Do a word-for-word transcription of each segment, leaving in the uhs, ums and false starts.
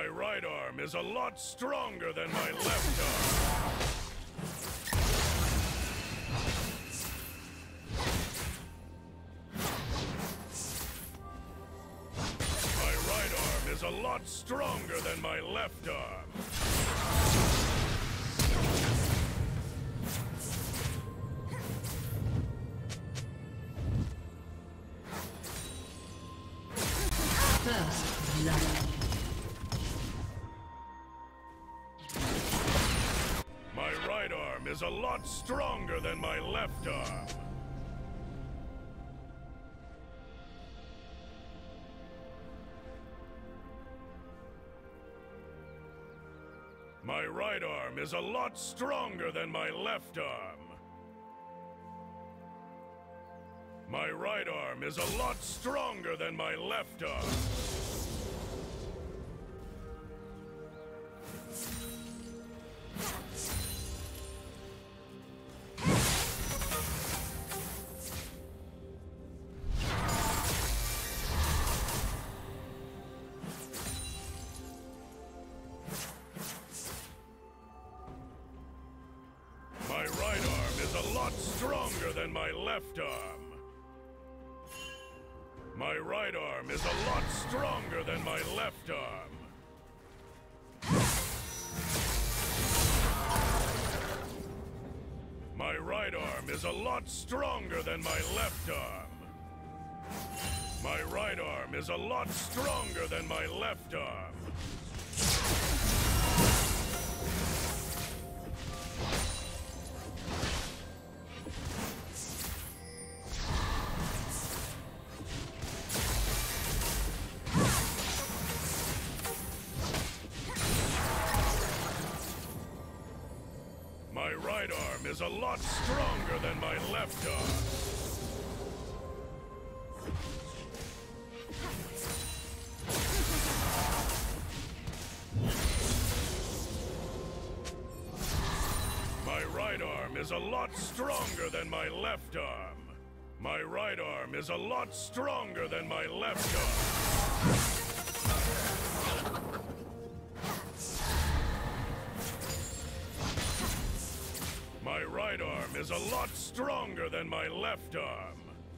My right arm is a lot stronger than my left arm. My right arm is a lot stronger than my left arm. First blood. My right arm is a lot stronger than my left arm. My right arm is a lot stronger than my left arm. My right arm is a lot stronger than my left arm. My right arm is a lot stronger than my left arm. My right arm is a lot stronger than my left arm. My right arm is a lot stronger than my left arm. My right arm is a lot stronger than my left arm. My right arm is a lot stronger than my left arm. My right arm is a lot stronger than my left arm. My right arm is a lot stronger than my left arm. My right arm is a lot stronger than my left arm.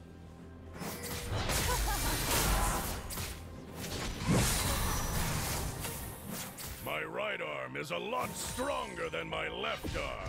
My right arm is a lot stronger than my left arm.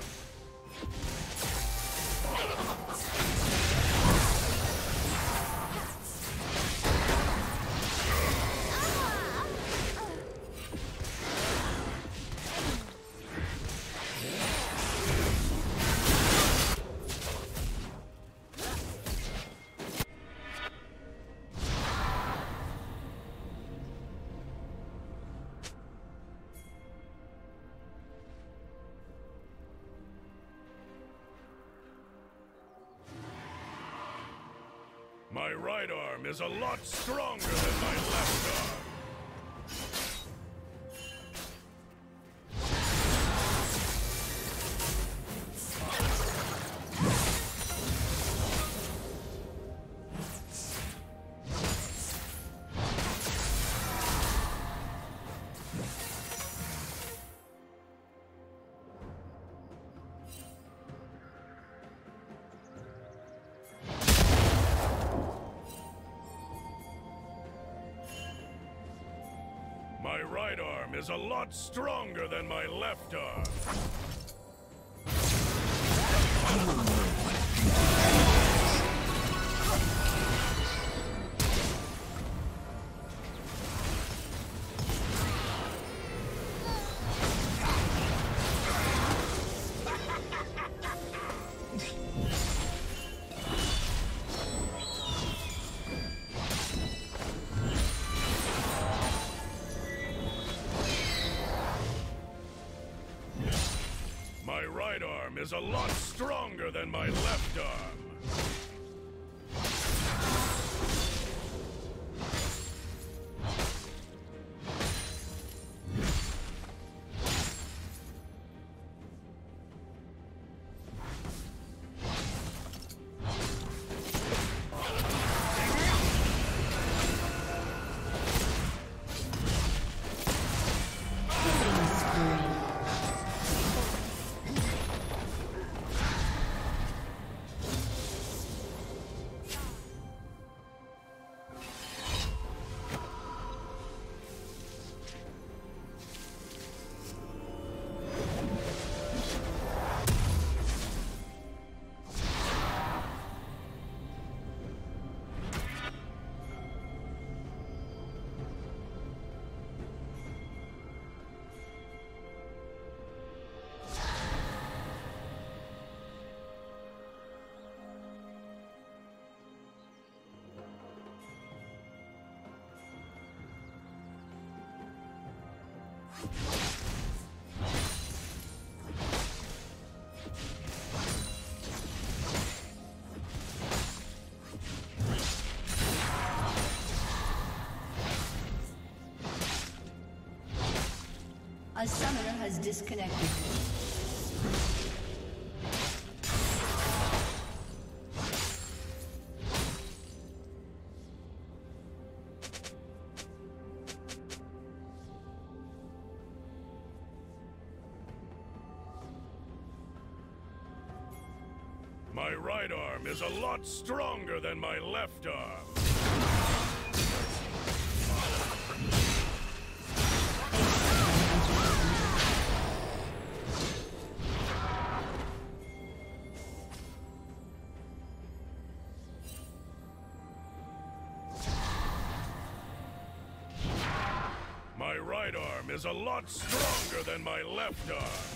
My right arm is a lot stronger than my left arm. My right arm is a lot stronger than my left arm. My right arm is a lot stronger than my left arm. A summoner has disconnected. My right arm is a lot stronger than my left arm. My right arm is a lot stronger than my left arm.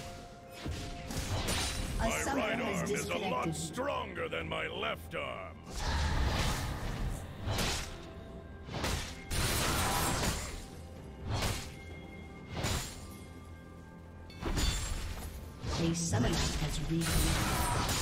A My summoner right has arm is a lot disconnected. stronger than my left arm. A summoner has reconnected.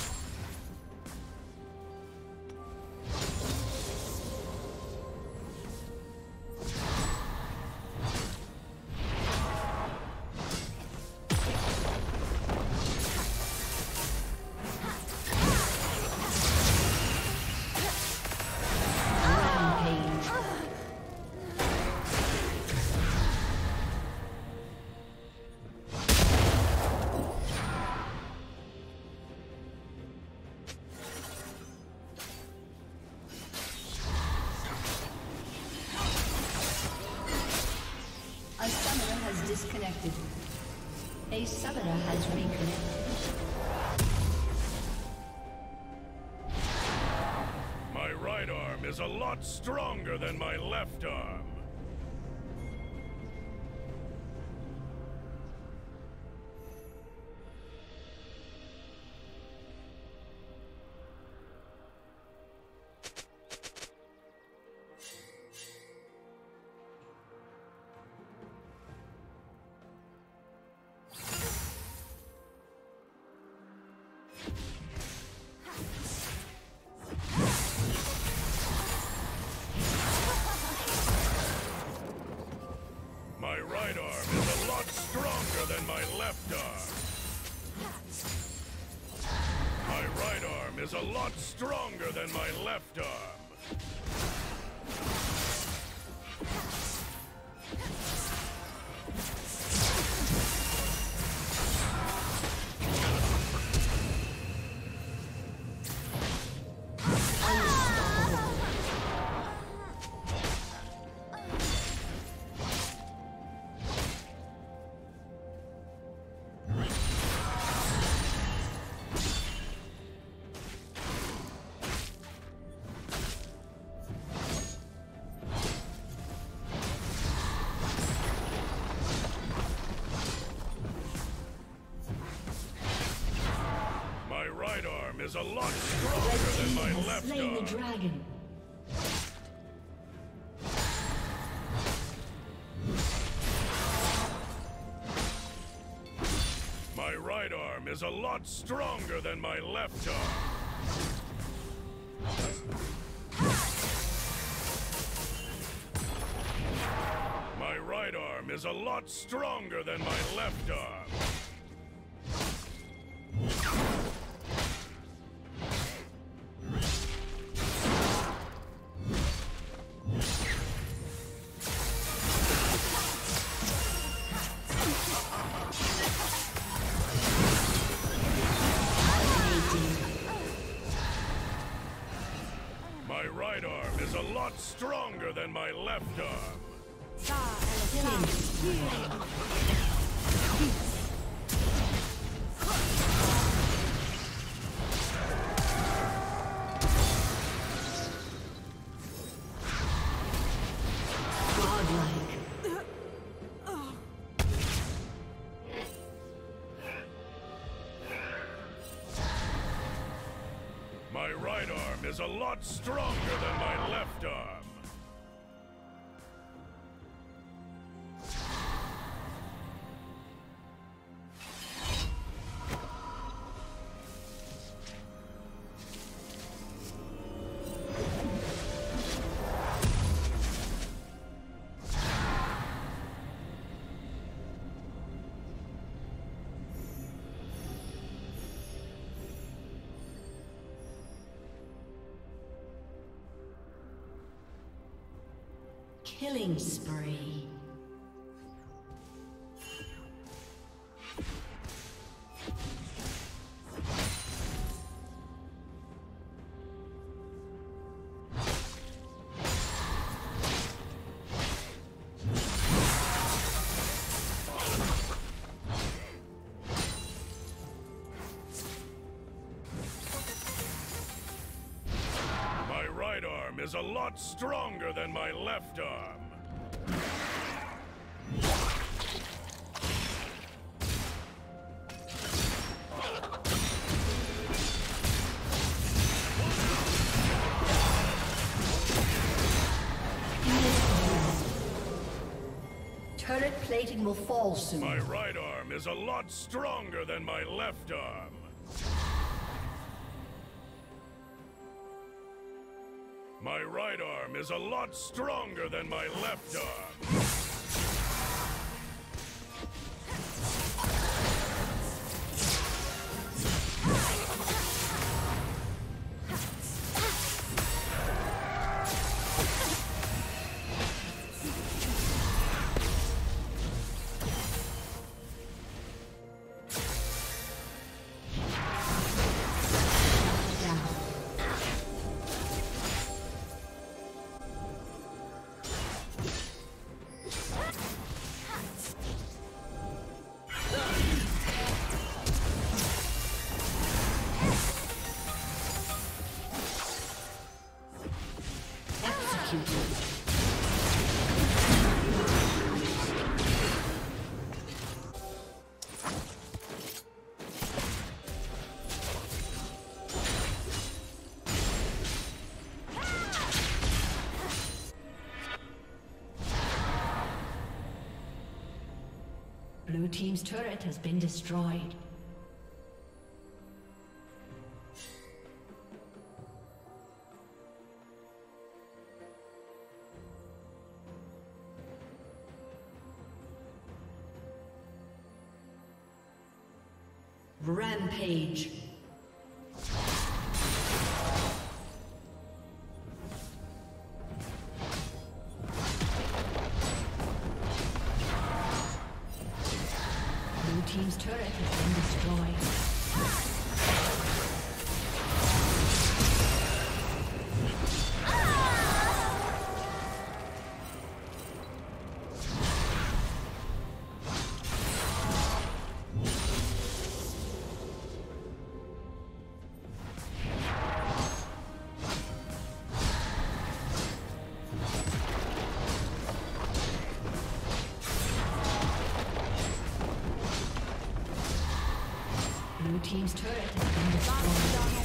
A summoner has disconnected. A summoner has reconnected. My right arm is a lot stronger than my left arm. My right arm is a lot stronger than my left arm. My right arm is a lot stronger than my left arm. My right arm is a lot stronger than my left Slain the arm. dragon. My right arm is a lot stronger than my left arm. My right arm is a lot stronger than my left arm. My right arm is a lot stronger than my left arm. My right arm is a lot stronger than my left arm. Killing spree. Is a lot stronger than my left arm. Turret plating will fall soon. My right arm is a lot stronger than my left arm. My right arm is a lot stronger than my left arm. Blue team's turret has been destroyed. Rampage. Blue team's turret has been destroyed. Blue team's turret has been destroyed.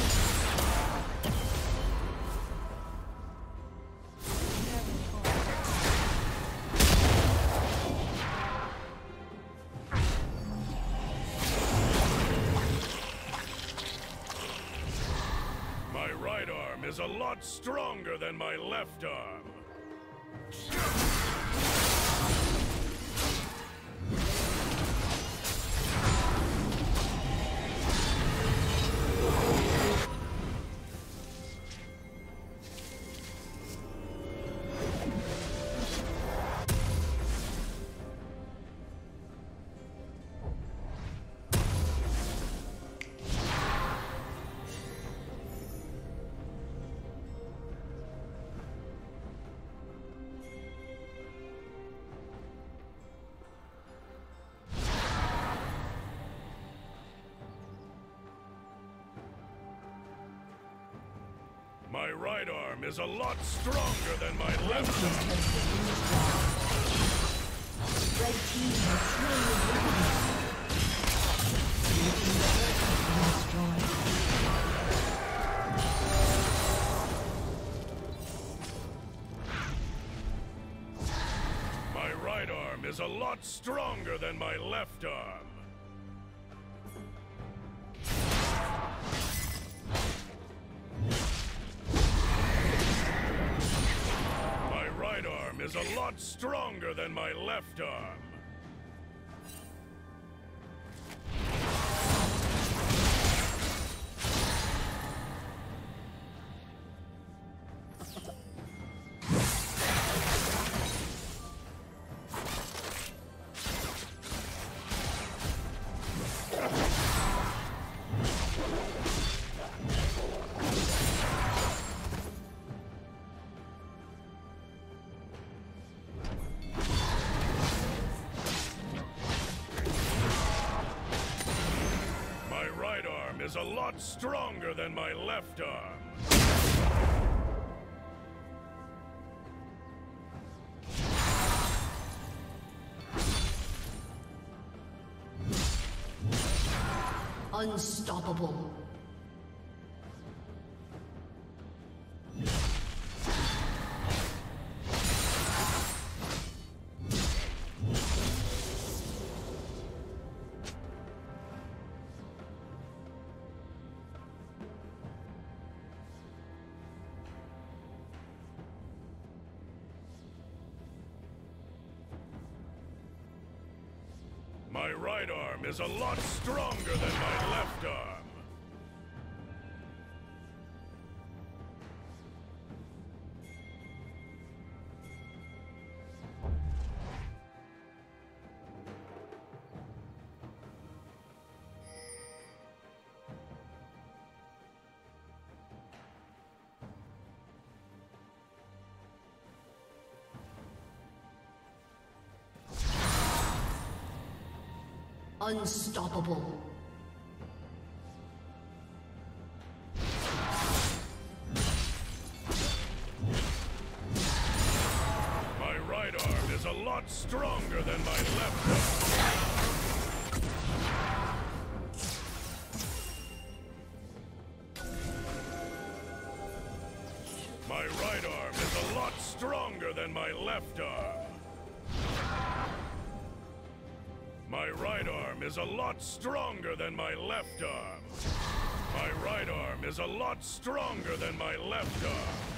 My right arm is a lot stronger than my left arm. My right arm is a lot stronger than my left arm. Red team has slain the dragon. Blue team's turret has been destroyed. My right arm is a lot stronger than my left arm. Is a lot stronger than my left arm. lot stronger than my left arm. Unstoppable. My right arm is a lot stronger than my left arm. Unstoppable. My right arm is a lot stronger than my left arm. My right arm is a lot stronger than my left arm. My right arm is a lot stronger than my left arm. My right arm is a lot stronger than my left arm.